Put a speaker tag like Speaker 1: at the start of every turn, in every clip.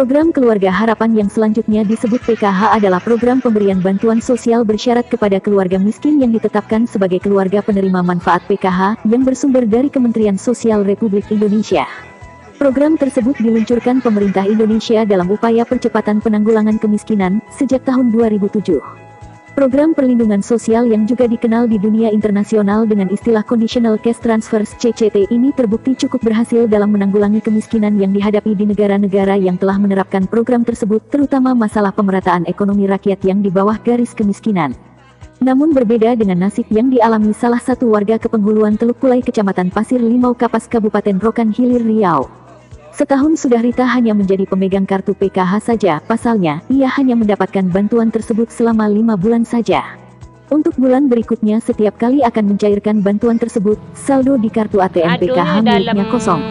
Speaker 1: Program Keluarga Harapan yang selanjutnya disebut PKH adalah program pemberian bantuan sosial bersyarat kepada keluarga miskin yang ditetapkan sebagai keluarga penerima manfaat PKH yang bersumber dari Kementerian Sosial Republik Indonesia. Program tersebut diluncurkan pemerintah Indonesia dalam upaya percepatan penanggulangan kemiskinan sejak tahun 2007. Program perlindungan sosial yang juga dikenal di dunia internasional dengan istilah Conditional Cash Transfers (CCT) ini terbukti cukup berhasil dalam menanggulangi kemiskinan yang dihadapi di negara-negara yang telah menerapkan program tersebut, terutama masalah pemerataan ekonomi rakyat yang di bawah garis kemiskinan. Namun berbeda dengan nasib yang dialami salah satu warga Kepenghuluan Teluk Kulai Kecamatan Pasir Limau Kapas Kabupaten Rokan Hilir Riau. Setahun sudah Rita hanya menjadi pemegang kartu PKH saja, pasalnya, ia hanya mendapatkan bantuan tersebut selama 5 bulan saja. Untuk bulan berikutnya setiap kali akan mencairkan bantuan tersebut, saldo di kartu ATM PKH miliknya kosong.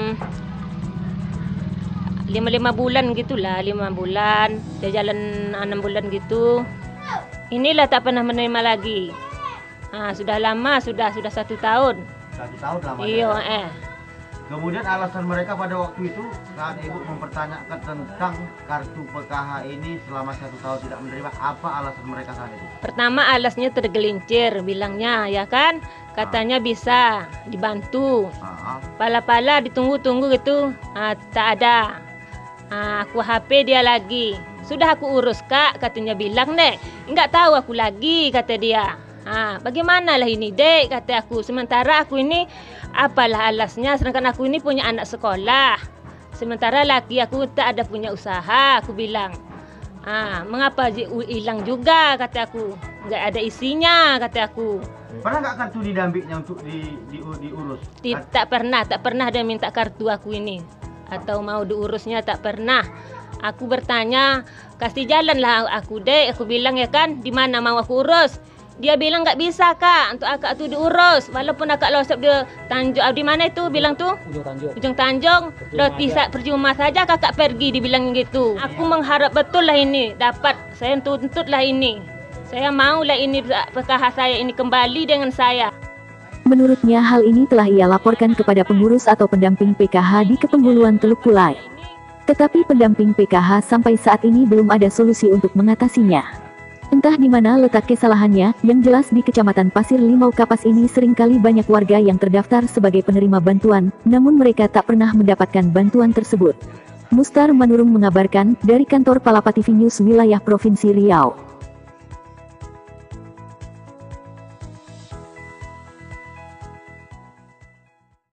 Speaker 2: 5 bulan gitulah, 5 bulan, dia jalan 6 bulan gitu. Inilah tak pernah menerima lagi. Sudah lama, sudah 1 tahun.
Speaker 3: 1 tahun lama.
Speaker 2: Iya,
Speaker 3: Kemudian alasan mereka pada waktu itu saat ibu mempertanyakan tentang kartu PKH ini selama 1 tahun tidak menerima, apa alasan mereka saat itu? Pertama alasnya tergelincir, bilangnya ya kan, katanya bisa dibantu. Pala-pala ditunggu-tunggu gitu, tak ada. Aku HP dia lagi, sudah aku urus kak, katanya bilang dek, nggak tahu aku lagi, kata dia. Bagaimana lah ini dek, kata aku, sementara aku ini apalah alasnya, sedangkan aku ini punya anak sekolah, sementara laki aku tak ada punya usaha, aku bilang. Mengapa hilang juga, kata aku, nggak ada isinya, kata aku. Pernah nggak kartu didampingnya untuk diurus?
Speaker 2: Tak pernah dia minta kartu aku ini, atau mau diurusnya tak pernah. Aku bertanya, kasih jalan lah aku dek, aku bilang ya kan, di mana mau aku urus? Dia bilang nggak bisa kak, untuk akak tuh diurus. Walaupun akak losep di Tanjung, di mana itu bilang tuh? Ujung Tanjung. Lo bisa percuma saja kakak pergi, dibilang gitu. Aku mengharap betul lah ini dapat, saya tuntut lah ini. Saya mau lah ini PKH saya ini kembali dengan saya.
Speaker 1: Menurutnya hal ini telah ia laporkan kepada pengurus atau pendamping PKH di Kepenghuluan Teluk Kulai. Tetapi pendamping PKH sampai saat ini belum ada solusi untuk mengatasinya. Entah di mana letak kesalahannya, yang jelas di Kecamatan Pasir Limau Kapas ini seringkali banyak warga yang terdaftar sebagai penerima bantuan, namun mereka tak pernah mendapatkan bantuan tersebut. Mustar Manurung mengabarkan, dari kantor Palapa TV News wilayah Provinsi Riau.